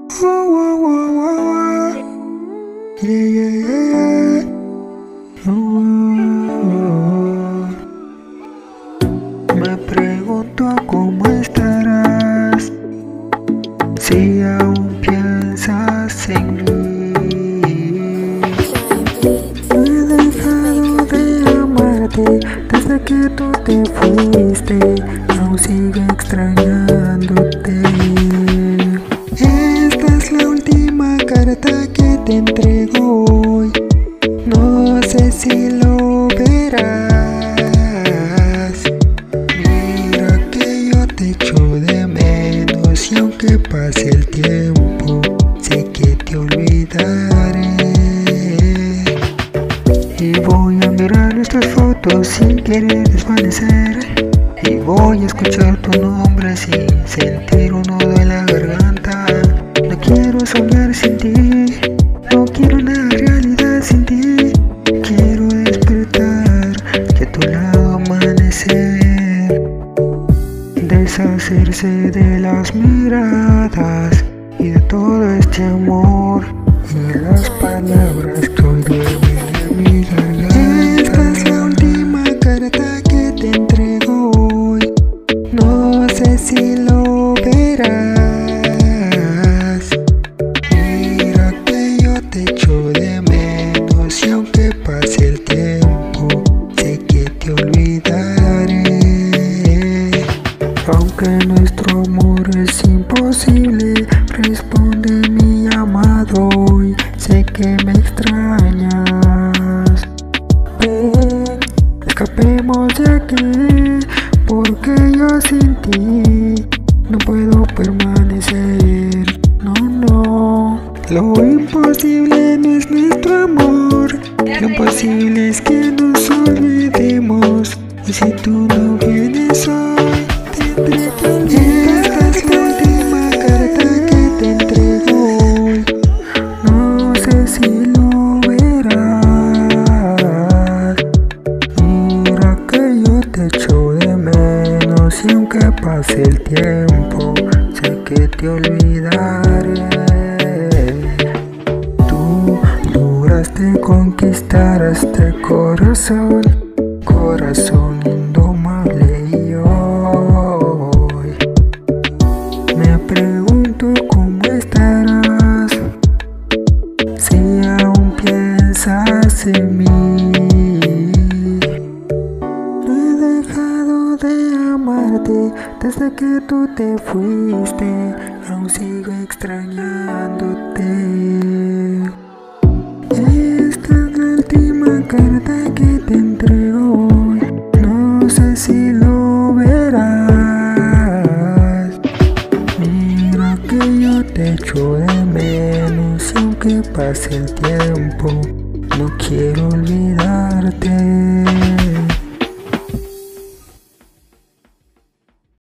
Oh, oh, oh, oh, oh. Yeah, yeah, yeah, yeah. Oh, oh, oh. Me pregunto cómo estarás, si aún piensas en mí. No he dejado de amarte desde que tú te fuiste, aún sigo extrañándote. Esta es la última carta que te entrego hoy, no sé si lo verás. Mira que yo te echo de menos y aunque pase el tiempo, sé que te olvidaré. Y voy a mirar nuestras fotos sin querer desvanecer, y voy a escuchar tu nombre sin sentir un nudo en la garganta. No quiero soñar sin ti, no quiero una realidad sin ti. Quiero despertar y a tu lado amanecer, deshacerse de las miradas y de todo este amor y las palabras que hoy duermen en mi garganta. Esta es la última carta que te entrego hoy, no sé si lo verás. Mira que yo te echo de menos y aunque pase el tiempo, sé que te olvidaré. Aunque nuestro amor es imposible, responde mi llamado hoy, sé que me extrañas. Ven, escapemos de aquí, porque yo sin ti no puedo permanecer. No, no. Lo imposible no es nuestro amor, lo imposible es que nos olvidemos. Y si tú no vienes hoy, tendré que olvidar. Esta es la última carta que te entrego hoy, no sé si lo verás. Mira que yo te echo de menos y aunque pase el tiempo, sé que te olvidaré. Tú lograste conquistar este corazón, corazón indomable, y hoy me pregunto cómo estarás, si aún piensas en mí. No he dejado de amarte desde que tú te fuiste, aún sigo extrañándote. Esta es la última carta que te entrego hoy, no sé si lo verás. Mira que yo te echo de menos y aunque pase el tiempo, no quiero olvidarte.